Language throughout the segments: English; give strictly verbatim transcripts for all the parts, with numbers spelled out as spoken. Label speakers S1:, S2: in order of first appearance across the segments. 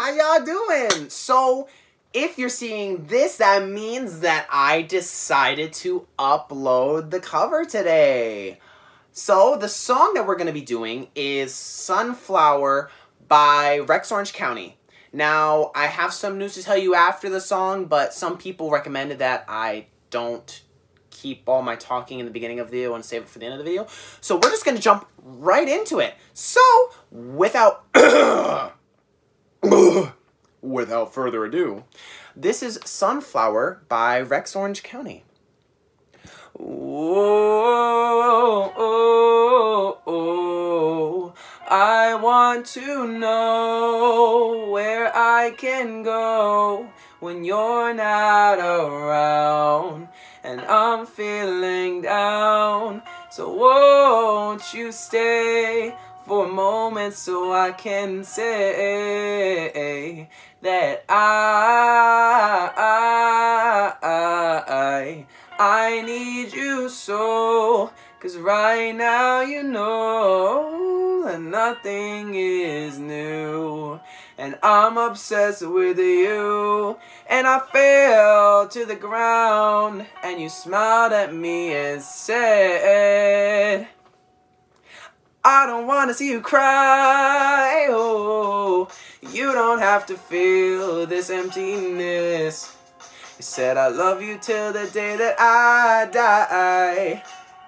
S1: How y'all doing? So, if you're seeing this, that means that I decided to upload the cover today. So, the song that we're going to be doing is Sunflower by Rex Orange County. Now, I have some news to tell you after the song, but some people recommended that I don't keep all my talking in the beginning of the video and save it for the end of the video. So, we're just going to jump right into it. So, without... without further ado, this is Sunflower by Rex Orange County. Oh, oh, oh, I want to know where I can go when you're not around and I'm feeling down. So won't you stay for a moment so I can say that I, I, I need you so. 'Cause right now you know that nothing is new, and I'm obsessed with you. And I fell to the ground, and you smiled at me and said, I don't want to see you cry. Oh, you don't have to feel this emptiness. You said I love you till the day that I die.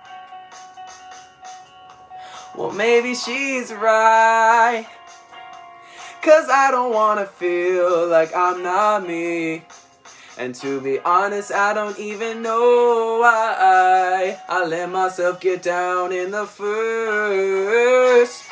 S1: Well, maybe she's right, 'cause I don't want to feel like I'm not me. And to be honest, I don't even know why I let myself get down in the first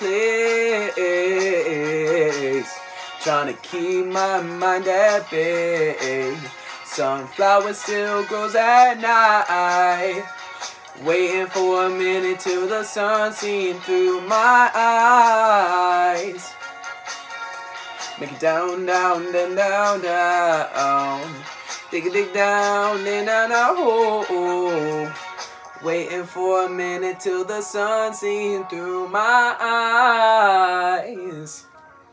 S1: place. Trying to keep my mind at bay. Sunflower still grows at night, waiting for a minute till the sun seen through my eyes. Make it down, down, down, down, down. Dig it, dig down, in and out, oh, oh. Waiting for a minute till the sun seen through my eyes.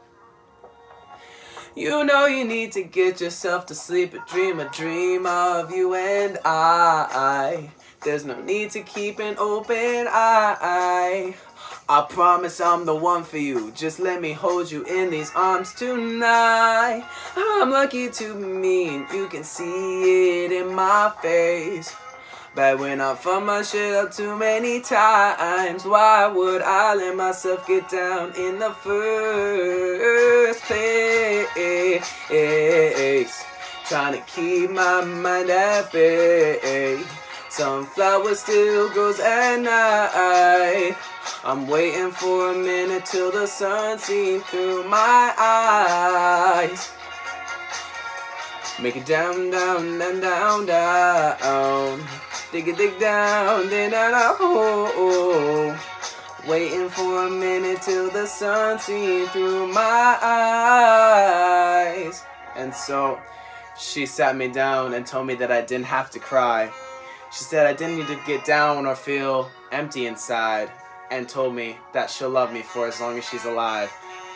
S1: You know you need to get yourself to sleep, a dream, a dream of you and I. There's no need to keep an open eye. I promise I'm the one for you. Just let me hold you in these arms tonight. I'm lucky to mean you can see it in my face. But when I fuck my shit up too many times, why would I let myself get down in the first place? Trying to keep my mind at bay. Sunflower still grows at night. I'm waiting for a minute till the sun seen through my eyes. Make it down, down, down, down, down. Dig it, dig down, then down, down, oh, oh. Waiting for a minute till the sun seen through my eyes. And so she sat me down and told me that I didn't have to cry. She said I didn't need to get down or feel empty inside, and told me that she'll love me for as long as she's alive.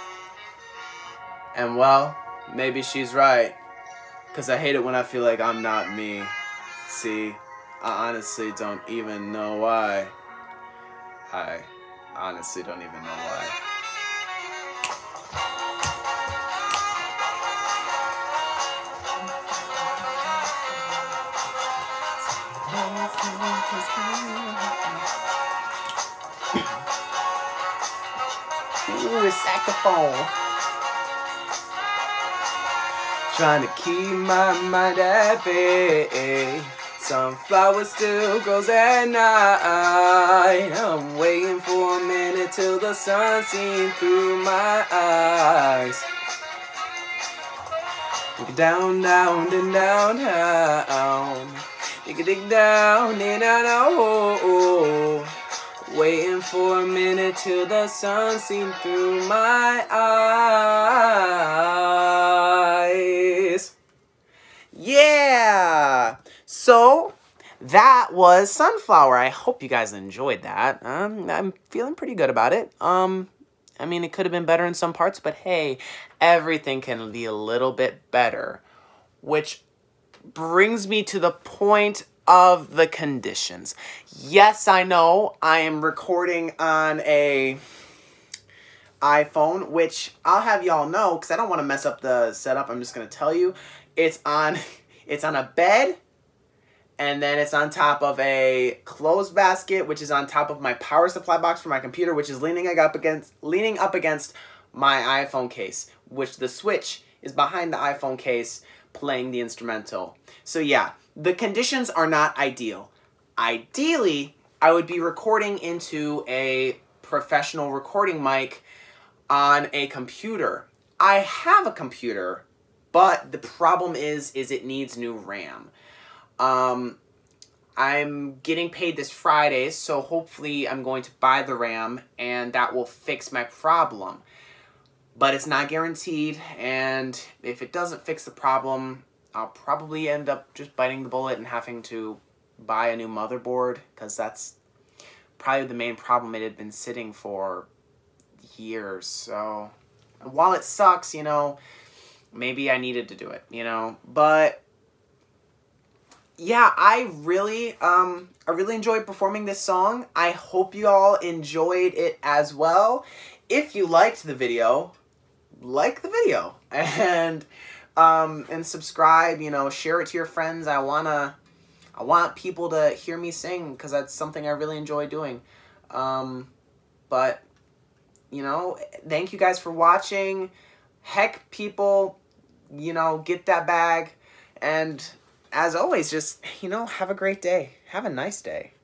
S1: And well, maybe she's right, 'cause I hate it when I feel like I'm not me. See, I honestly don't even know why. I honestly don't even know why. Ooh, a saxophone. Trying to keep my mind at bay. Sunflower still grows at night. I'm waiting for a minute till the sun seen through my eyes. Dig down, down, down, down, down. Dig dig down, in and out, oh, oh. Waiting for a minute till the sun seen through my eyes. Yeah! So, that was Sunflower. I hope you guys enjoyed that. Um, I'm feeling pretty good about it. Um, I mean, it could have been better in some parts, but hey, everything can be a little bit better. Which brings me to the point of the conditions. Yes, I know I am recording on a iPhone, which I'll have y'all know, because I don't want to mess up the setup. I'm just going to tell you. It's on, it's on a bed, and then it's on top of a clothes basket, which is on top of my power supply box for my computer, which is leaning up against, leaning up against my iPhone case, which the switch is behind the iPhone case playing the instrumental. So yeah, the conditions are not ideal. Ideally, I would be recording into a professional recording mic on a computer. I have a computer, but the problem is, is it needs new RAM. Um, I'm getting paid this Friday, so hopefully I'm going to buy the RAM, and that will fix my problem. But it's not guaranteed, and if it doesn't fix the problem, I'll probably end up just biting the bullet and having to buy a new motherboard, because that's probably the main problem. It had been sitting for years. So while it sucks, you know, maybe I needed to do it, you know. But yeah, I really, um, I really enjoyed performing this song. I hope you all enjoyed it as well. If you liked the video, like the video and um, and subscribe. You know, share it to your friends. I wanna, I want people to hear me sing, because that's something I really enjoy doing. Um, but you know, thank you guys for watching. Heck, people, you know, get that bag. And as always, just, you know, have a great day. Have a nice day.